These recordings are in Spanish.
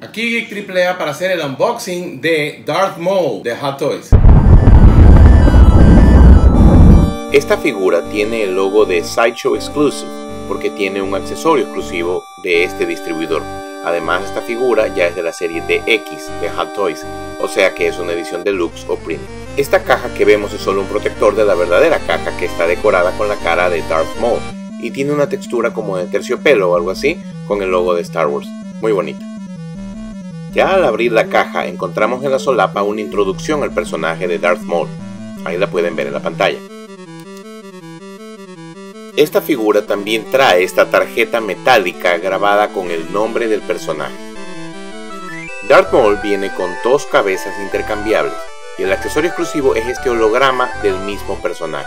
Aquí Geek AAA para hacer el unboxing de Darth Maul de Hot Toys. Esta figura tiene el logo de Sideshow Exclusive porque tiene un accesorio exclusivo de este distribuidor. Además, esta figura ya es de la serie DX de Hot Toys, o sea que es una edición deluxe o premium. Esta caja que vemos es solo un protector de la verdadera caja que está decorada con la cara de Darth Maul y tiene una textura como de terciopelo o algo así con el logo de Star Wars. Muy bonita. Ya al abrir la caja encontramos en la solapa una introducción al personaje de Darth Maul. Ahí la pueden ver en la pantalla. Esta figura también trae esta tarjeta metálica grabada con el nombre del personaje. Darth Maul viene con dos cabezas intercambiables y el accesorio exclusivo es este holograma del mismo personaje.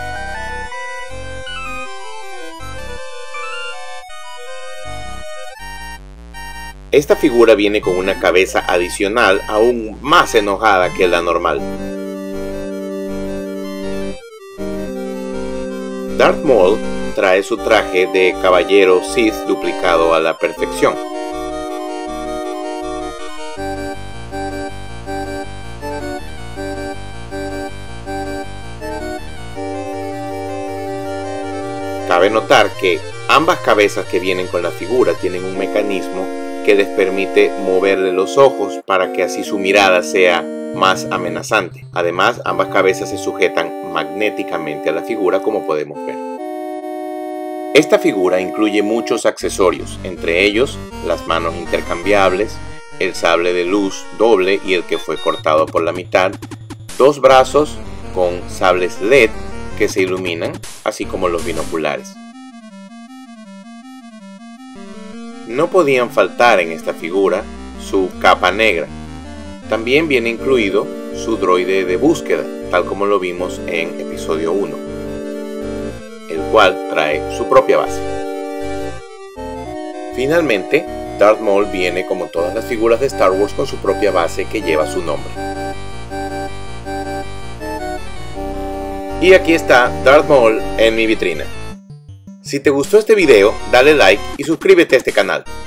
Esta figura viene con una cabeza adicional aún más enojada que la normal. Darth Maul trae su traje de caballero Sith duplicado a la perfección. Cabe notar que ambas cabezas que vienen con la figura tienen un mecanismo que les permite moverle los ojos para que así su mirada sea más amenazante. Además, ambas cabezas se sujetan magnéticamente a la figura, como podemos ver. Esta figura incluye muchos accesorios, entre ellos las manos intercambiables, el sable de luz doble y el que fue cortado por la mitad, dos brazos con sables LED que se iluminan, así como los binoculares. No podían faltar en esta figura su capa negra. También viene incluido su droide de búsqueda, tal como lo vimos en episodio 1, el cual trae su propia base. Finalmente, Darth Maul viene como todas las figuras de Star Wars con su propia base que lleva su nombre. Y aquí está Darth Maul en mi vitrina. Si te gustó este video, dale like y suscríbete a este canal.